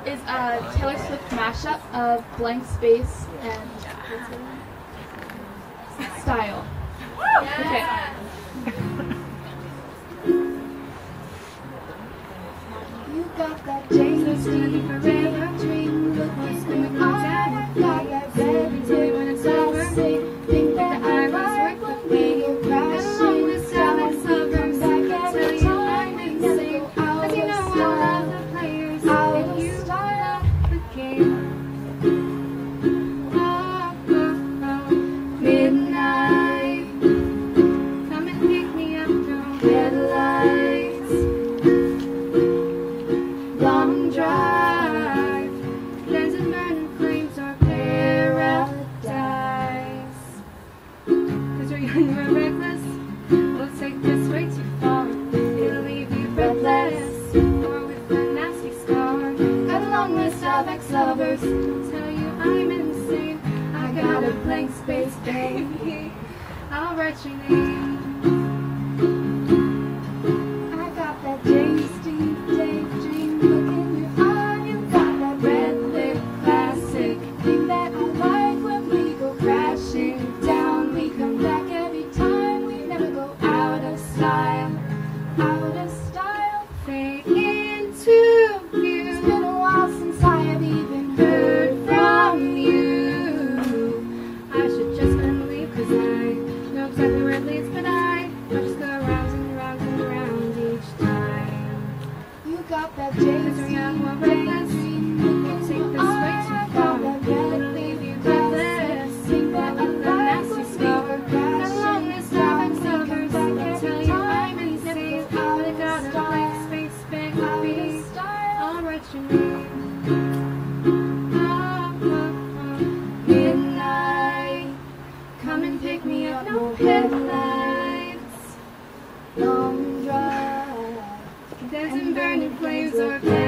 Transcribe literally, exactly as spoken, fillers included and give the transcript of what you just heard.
is a Taylor Swift mashup of Blank Space and Style. Okay. You got that James Dean forever dream, look what's going on. I got that red tip when it's over. Think that I was worth when we go crashing. This time suburbs, I can tell you I'm insane. Cause you know I love the players and you love the game. Oh, oh, oh, midnight, come and pick me up from headlights. Long drive, there's a burning flames or paradise. Cause we're young, we're reckless. We'll take this way too far. It'll leave you breathless, or with a nasty scar. Got a long list of ex-lovers who'll tell you I'm insane. I got a blank space, baby. I'll write your name. I got that James Dean daydream look in your eye. You got that red lip classic thing that I like when we go crashing down. We come back every time. We never go out of style. Out of style. Fade into view. It's been a while since I have even heard from you. I should just let him leave, cause I know exactly where it leads, but I will just go round and round and round each time. You got that James Dean reckless. We'll take this way too far. It'll leave you breathless, but with a nasty scar. Got a long list of ex-lovers who'll tell you I'm insane. I got a blank space, baby. I'll write your name. Oh, oh, oh. Midnight, come and pick me up, no headlights. Long drive, there's in burning flames or